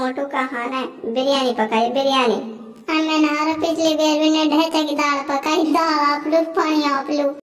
मोटू का खाना है बिरयानी पकाई बिरयानी। और मैंने पिछली बार भी ढेचा की दाल पकाई, दाल आप लोग पानी आप लोग।